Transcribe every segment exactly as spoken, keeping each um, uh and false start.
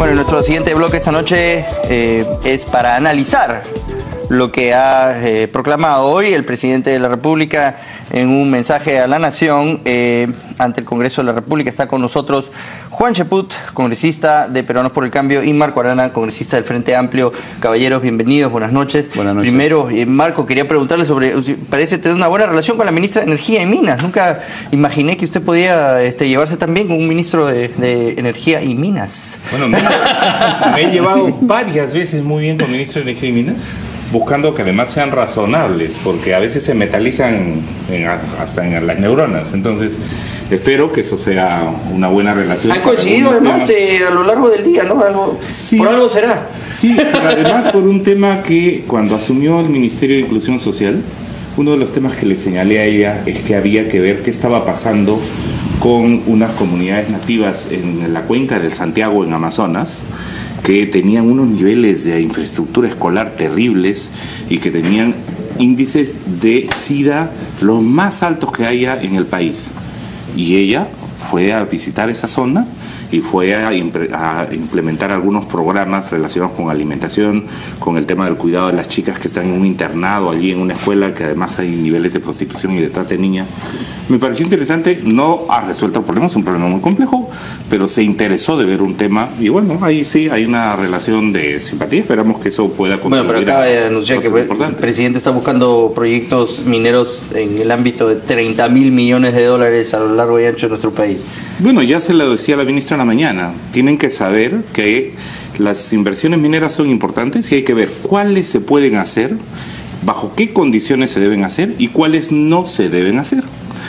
Bueno, nuestro siguiente bloque esta noche eh, es para analizar lo que ha eh, proclamado hoy el presidente de la República en un mensaje a la Nación eh, ante el Congreso de la República. Está con nosotros Juan Cheput, congresista de Peruanos por el Cambio, y Marco Arana, congresista del Frente Amplio. Caballeros, bienvenidos, buenas noches. Buenas noches. Primero, eh, Marco, quería preguntarle sobre, parece tener una buena relación con la ministra de Energía y Minas. Nunca imaginé que usted podía este, llevarse tan bien con un ministro de, de Energía y Minas. Bueno, me, me he llevado varias veces muy bien con el ministro de Energía y Minas, buscando que además sean razonables, porque a veces se metalizan en, hasta en las neuronas. Entonces, espero que eso sea una buena relación. Han coincidido además eh, a lo largo del día, ¿no? Algo, sí, por algo será. Sí, pero además por un tema que cuando asumió el Ministerio de Inclusión Social, uno de los temas que le señalé a ella es que había que ver qué estaba pasando con unas comunidades nativas en la cuenca del Santiago, en Amazonas, que tenían unos niveles de infraestructura escolar terribles y que tenían índices de SIDA los más altos que haya en el país. Y ella fue a visitar esa zona y fue a, a implementar algunos programas relacionados con alimentación, con el tema del cuidado de las chicas que están en un internado allí en una escuela, que además hay niveles de prostitución y de trata de niñas. Me pareció interesante, no ha resuelto el problema, es un problema muy complejo, pero se interesó de ver un tema y bueno, ahí sí hay una relación de simpatía, esperamos que eso pueda contribuir. Bueno, pero acaba de anunciar que el presidente está buscando proyectos mineros en el ámbito de treinta mil millones de dólares a lo largo y ancho de nuestro país. Bueno, ya se lo decía la ministra en la mañana, tienen que saber que las inversiones mineras son importantes y hay que ver cuáles se pueden hacer, bajo qué condiciones se deben hacer y cuáles no se deben hacer.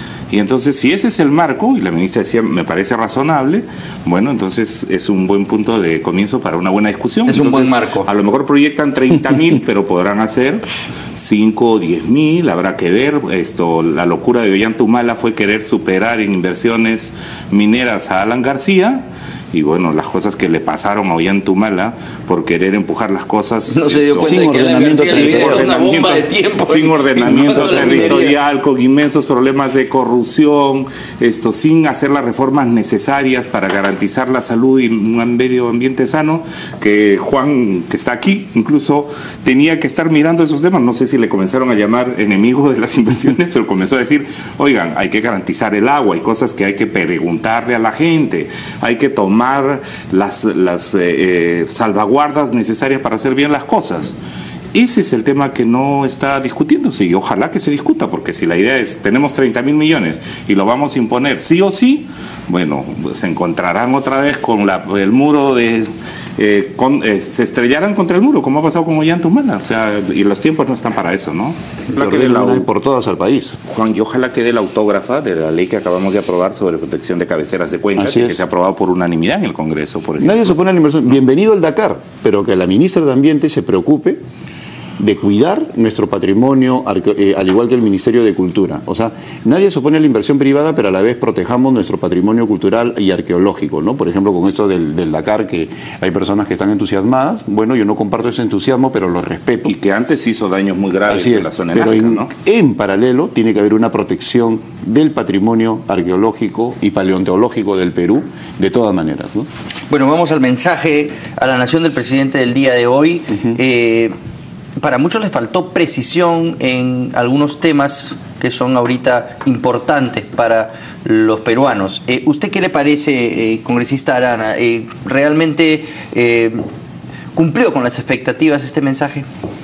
Y entonces, si ese es el marco, y la ministra decía, me parece razonable, bueno, entonces es un buen punto de comienzo para una buena discusión. Es entonces, un buen marco. A lo mejor proyectan treinta mil, pero podrán hacer cinco o diez mil, habrá que ver. Esto, la locura de Ollantumala fue querer superar en inversiones mineras a Alan García. Y bueno, las cosas que le pasaron a Ollantumala por querer empujar las cosas no se dio cuenta sin de que ordenamiento, sin ordenamiento, de tiempo, sin ordenamiento territorial, con inmensos problemas de corrupción, esto sin hacer las reformas necesarias para garantizar la salud y un medio ambiente sano, que Juan, que está aquí, incluso tenía que estar mirando esos temas. No sé si le comenzaron a llamar enemigo de las inversiones, pero comenzó a decir, oigan, hay que garantizar el agua, hay cosas que hay que preguntarle a la gente, hay que tomar las, las eh, eh, salvaguardas necesarias para hacer bien las cosas. Ese es el tema que no está discutiéndose y ojalá que se discuta, porque si la idea es tenemos treinta mil millones y lo vamos a imponer sí o sí, bueno, se encontrarán otra vez con la, el muro de... Eh, con, eh, se estrellarán contra el muro, como ha pasado con Ollantumala, o sea, y los tiempos no están para eso, ¿no? Ojalá que de la, por todas al país. Juan, y ojalá quede la autógrafa de la ley que acabamos de aprobar sobre protección de cabeceras de cuencas, y que se ha aprobado por unanimidad en el Congreso, por ejemplo. Nadie se opone a la inversión. Bienvenido al Dakar, pero que la ministra de Ambiente se preocupe de cuidar nuestro patrimonio, eh, al igual que el Ministerio de Cultura. O sea, nadie se opone a la inversión privada, pero a la vez protejamos nuestro patrimonio cultural y arqueológico, ¿no? Por ejemplo, con esto del, del Dakar, que hay personas que están entusiasmadas. Bueno, yo no comparto ese entusiasmo, pero lo respeto. Y que antes hizo daños muy graves Así es, en la zona pero enárgica, en, ¿no? en paralelo tiene que haber una protección del patrimonio arqueológico y paleontológico del Perú, de todas maneras, ¿no? Bueno, vamos al mensaje a la Nación del presidente del día de hoy. Uh-huh. eh, Para muchos les faltó precisión en algunos temas que son ahorita importantes para los peruanos. Eh, ¿Usted qué le parece, eh, congresista Arana? Eh, ¿Realmente eh, cumplió con las expectativas este mensaje?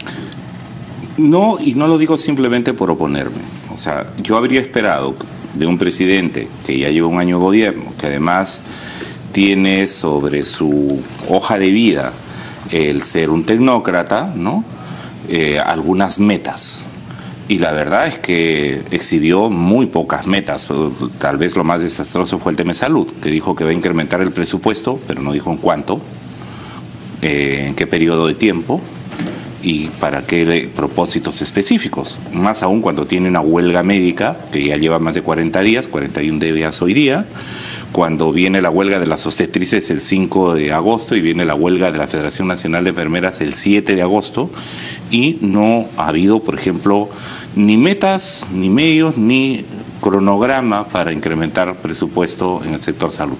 No, y no lo digo simplemente por oponerme. O sea, yo habría esperado de un presidente que ya lleva un año de gobierno, que además tiene sobre su hoja de vida el ser un tecnócrata, ¿no? Eh, algunas metas, y la verdad es que exhibió muy pocas metas. Tal vez lo más desastroso fue el tema de salud, que dijo que va a incrementar el presupuesto, pero no dijo en cuánto, eh, en qué periodo de tiempo y para qué propósitos específicos, más aún cuando tiene una huelga médica que ya lleva más de cuarenta días, cuarenta y uno días hoy día, cuando viene la huelga de las obstetrices el cinco de agosto y viene la huelga de la Federación Nacional de Enfermeras el siete de agosto, y no ha habido, por ejemplo, ni metas, ni medios, ni cronograma para incrementar presupuesto en el sector salud.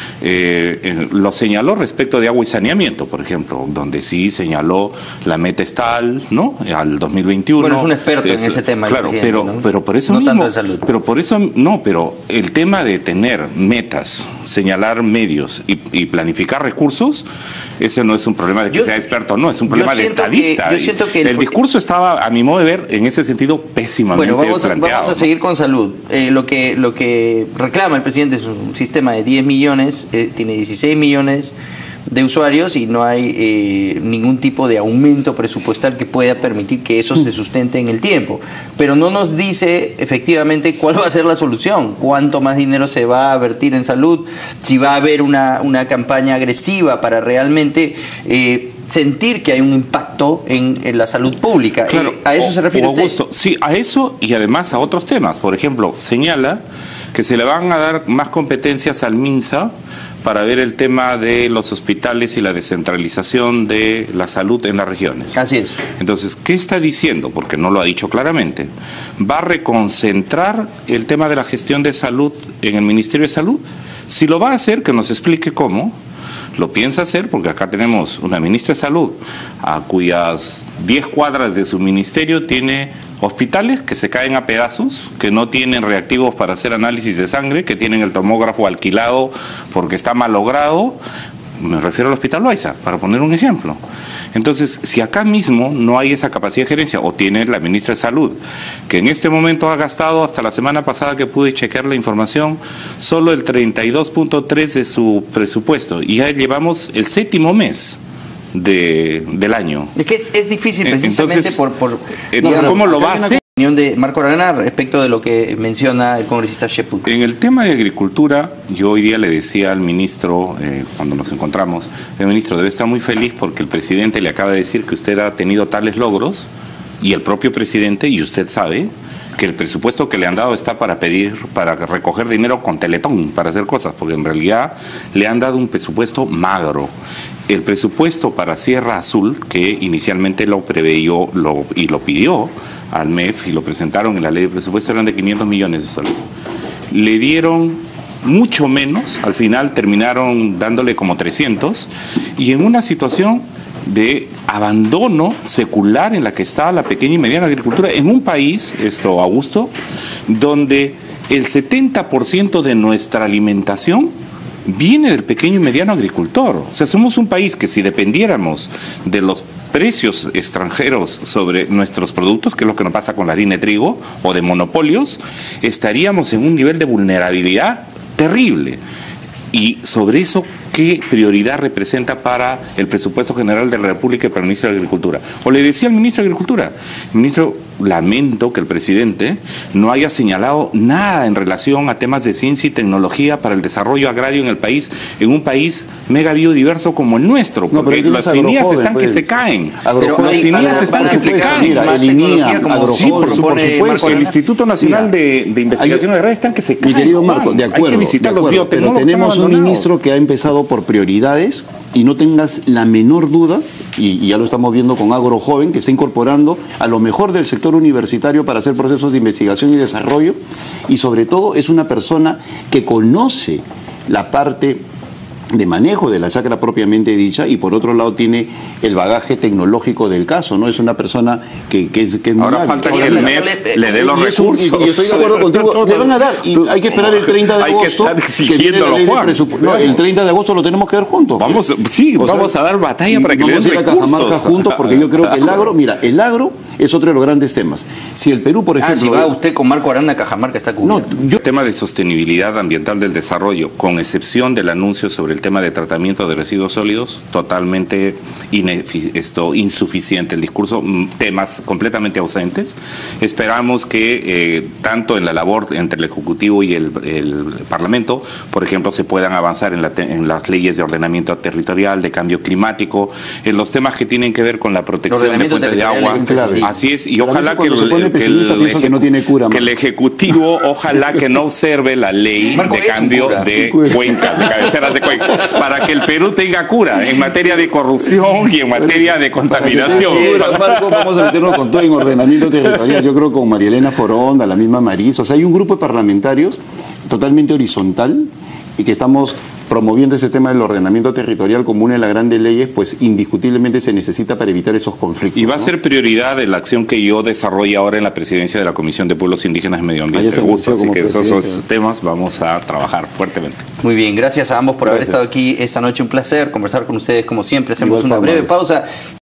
Eh, eh, lo señaló respecto de agua y saneamiento, por ejemplo, donde sí señaló la meta estal, ¿no? Al dos mil veintiuno. Bueno, es un experto es, en ese tema. Claro, pero, ¿no? pero por eso no mismo, tanto en salud. pero por eso no, pero el tema de tener metas, señalar medios y, y planificar recursos, ese no es un problema de que yo, sea experto, no, es un problema de estadista. Que, yo siento que el, el discurso estaba, a mi modo de ver, en ese sentido pésimamente bueno, vamos a, planteado. Vamos a seguir con salud. Eh, lo que lo que reclama el presidente es un sistema de diez millones, eh, tiene dieciséis millones de usuarios y no hay eh, ningún tipo de aumento presupuestal que pueda permitir que eso se sustente en el tiempo. Pero no nos dice efectivamente cuál va a ser la solución, cuánto más dinero se va a vertir en salud, si va a haber una, una campaña agresiva para realmente eh, sentir que hay un impacto en, en la salud pública. Claro, eh, ¿A eso o, se refiere usted? Augusto, sí, a eso y además a otros temas. Por ejemplo, señala que se le van a dar más competencias al MINSA para ver el tema de los hospitales y la descentralización de la salud en las regiones. Así es. Entonces, ¿qué está diciendo? Porque no lo ha dicho claramente. ¿Va a reconcentrar el tema de la gestión de salud en el Ministerio de Salud? Si lo va a hacer, que nos explique cómo. Lo piensa hacer porque acá tenemos una ministra de Salud a cuyas diez cuadras de su ministerio tiene hospitales que se caen a pedazos, que no tienen reactivos para hacer análisis de sangre, que tienen el tomógrafo alquilado porque está malogrado. Me refiero al Hospital Loaiza, para poner un ejemplo. Entonces, si acá mismo no hay esa capacidad de gerencia, o tiene la ministra de Salud, que en este momento ha gastado, hasta la semana pasada que pude chequear la información, solo el treinta y dos punto tres de su presupuesto, y ya llevamos el séptimo mes de, del año. Es que es, es difícil precisamente. Entonces, por... por digamos, ¿cómo lo va a hacer? De Marco Arana respecto de lo que menciona el congresista Sheput. En el tema de agricultura, yo hoy día le decía al ministro, eh, cuando nos encontramos, el ministro debe estar muy feliz porque el presidente le acaba de decir que usted ha tenido tales logros, y el propio presidente, y usted sabe, que el presupuesto que le han dado está para pedir, para recoger dinero con Teletón, para hacer cosas, porque en realidad le han dado un presupuesto magro. El presupuesto para Sierra Azul, que inicialmente lo preveyó lo, y lo pidió al M E F y lo presentaron en la ley de presupuesto, eran de quinientos millones de soles. Le dieron mucho menos, al final terminaron dándole como trescientos, y en una situación de abandono secular en la que está la pequeña y mediana agricultura, en un país, esto Augusto, donde el setenta por ciento de nuestra alimentación viene del pequeño y mediano agricultor. O sea, somos un país que si dependiéramos de los precios extranjeros sobre nuestros productos, que es lo que nos pasa con la harina de trigo, o de monopolios, estaríamos en un nivel de vulnerabilidad terrible. Y sobre eso, ¿qué prioridad representa para el presupuesto general de la República y para el ministro de Agricultura? O le decía al ministro de Agricultura, ministro, lamento que el presidente no haya señalado nada en relación a temas de ciencia y tecnología para el desarrollo agrario en el país, en un país mega biodiverso como el nuestro, porque no, las cinías están pues, que se caen. Las cinías están que se caen. Más tecnología como sí, por supuesto, el Instituto Nacional mira, de, de Investigación Agraria están que se caen. Mi querido Marco, de acuerdo, hay que visitar de acuerdo, los pero tenemos un ministro que ha empezado por prioridades, y no tengas la menor duda, y, y ya lo estamos viendo con Agro Joven, que está incorporando a lo mejor del sector universitario para hacer procesos de investigación y desarrollo, y sobre todo es una persona que conoce la parte de manejo de la chacra propiamente dicha, y por otro lado tiene el bagaje tecnológico del caso, ¿no? Es una persona que, que es, que es ahora falta que el M E F le dé los recursos. Y, y estoy de acuerdo contigo, le van a dar, y hay que esperar el treinta de agosto, que, que viene la ley de presupuesto. No, el treinta de agosto lo tenemos que ver juntos. Vamos, sí, o vamos sea, a dar batalla para que le den recursos. Vamos a ir a Cajamarca juntos, porque yo creo que el agro, mira, el agro es otro de los grandes temas. Si el Perú, por ejemplo... Ah, si va usted con Marco Arana, Cajamarca está cubierto. No, yo... El tema de sostenibilidad ambiental del desarrollo, con excepción del anuncio sobre el tema de tratamiento de residuos sólidos, totalmente esto, insuficiente el discurso, temas completamente ausentes. Esperamos que eh, tanto en la labor entre el Ejecutivo y el, el Parlamento, por ejemplo, se puedan avanzar en, la te, en las leyes de ordenamiento territorial, de cambio climático, en los temas que tienen que ver con la protección de fuentes de agua, Así es, y Pero a ojalá veces que cuando se pone el, que, pesimista el pienso que no tiene cura, que el Marco. Ejecutivo ojalá que no observe la ley Marco, de es un cambio cura. de Cura. cuencas, de cabeceras de cuencas, para que el Perú tenga cura en materia de corrupción y en materia de contaminación. Para que tenga cura, Marco, vamos a meternos con todo en ordenamiento territorial. Yo creo con María Elena Foronda, la misma Marisa. O sea, hay un grupo de parlamentarios totalmente horizontal y que estamos promoviendo ese tema del ordenamiento territorial como una de las grandes leyes, pues indiscutiblemente se necesita para evitar esos conflictos. Y va a ¿no? ser prioridad de la acción que yo desarrolle ahora en la presidencia de la Comisión de Pueblos Indígenas y Medio Ah, Ambiente. ya se Gusto, así anunció que como esos, esos presidente. temas vamos a trabajar fuertemente. Muy bien, gracias a ambos por haber Gracias. estado aquí esta noche. Un placer conversar con ustedes como siempre. Hacemos Igual, una breve Fabio. pausa.